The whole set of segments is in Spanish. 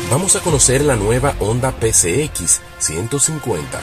Vamos a conocer la nueva Honda PCX 150.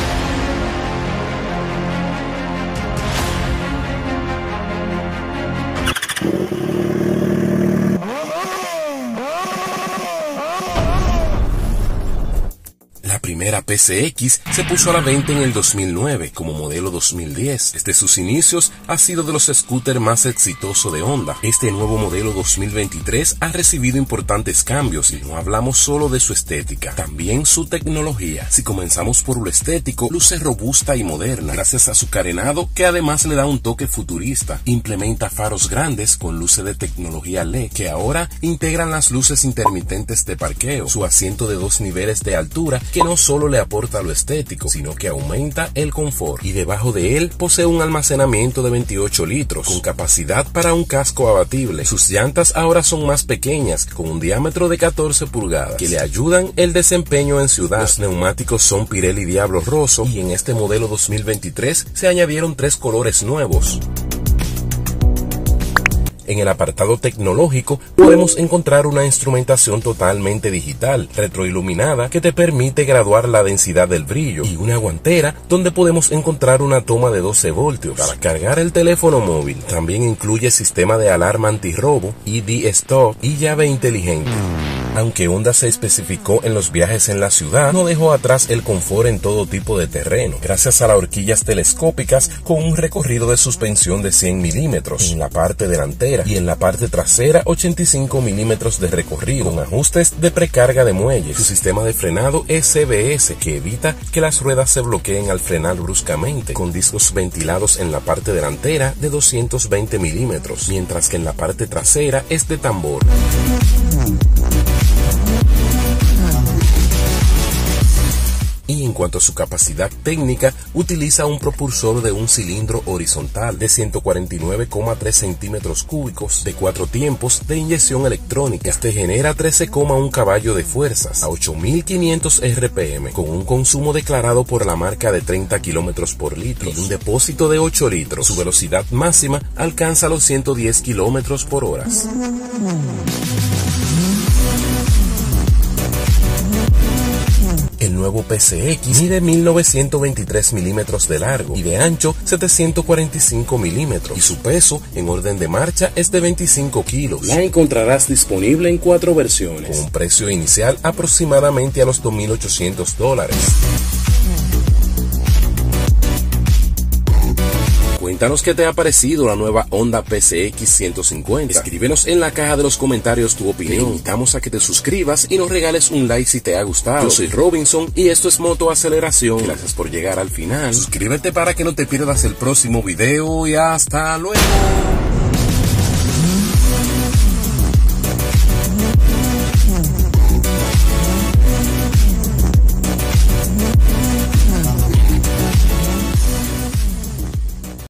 La primera PCX se puso a la venta en el 2009 como modelo 2010. Desde sus inicios ha sido de los scooters más exitosos de Honda. Este nuevo modelo 2023 ha recibido importantes cambios y no hablamos solo de su estética, también su tecnología. Si comenzamos por lo estético, luce robusta y moderna gracias a su carenado, que además le da un toque futurista. Implementa faros grandes con luces de tecnología LED que ahora integran las luces intermitentes de parqueo. Su asiento de 2 niveles de altura que no solo le aporta lo estético, sino que aumenta el confort, y debajo de él posee un almacenamiento de 28 litros, con capacidad para un casco abatible. Sus llantas ahora son más pequeñas, con un diámetro de 14 pulgadas, que le ayudan el desempeño en ciudad. Los neumáticos son Pirelli Diablo Rosso, y en este modelo 2023 se añadieron 3 colores nuevos. En el apartado tecnológico podemos encontrar una instrumentación totalmente digital, retroiluminada, que te permite graduar la densidad del brillo, y una guantera donde podemos encontrar una toma de 12 voltios para cargar el teléfono móvil. También incluye sistema de alarma antirrobo, ED Stop y llave inteligente. Aunque Honda se especificó en los viajes en la ciudad, no dejó atrás el confort en todo tipo de terreno, gracias a las horquillas telescópicas con un recorrido de suspensión de 100 milímetros en la parte delantera, y en la parte trasera 85 milímetros de recorrido, con ajustes de precarga de muelles. Su sistema de frenado es CBS, que evita que las ruedas se bloqueen al frenar bruscamente, con discos ventilados en la parte delantera de 220 milímetros, mientras que en la parte trasera es de tambor. Y en cuanto a su capacidad técnica, utiliza un propulsor de un cilindro horizontal de 149,3 centímetros cúbicos de 4 tiempos de inyección electrónica. Este genera 13,1 caballos de fuerzas a 8.500 RPM, con un consumo declarado por la marca de 30 kilómetros por litro y un depósito de 8 litros. Su velocidad máxima alcanza los 110 kilómetros por hora. El nuevo PCX mide 1923 milímetros de largo y de ancho 745 milímetros, y su peso en orden de marcha es de 25 kilos. La encontrarás disponible en 4 versiones, con un precio inicial aproximadamente a los $2.800. Cuéntanos qué te ha parecido la nueva Honda PCX 150. Escríbenos en la caja de los comentarios tu opinión. Te invitamos a que te suscribas y nos regales un like si te ha gustado. Yo soy Robinson y esto es Moto Aceleración. Gracias por llegar al final. Suscríbete para que no te pierdas el próximo video y hasta luego.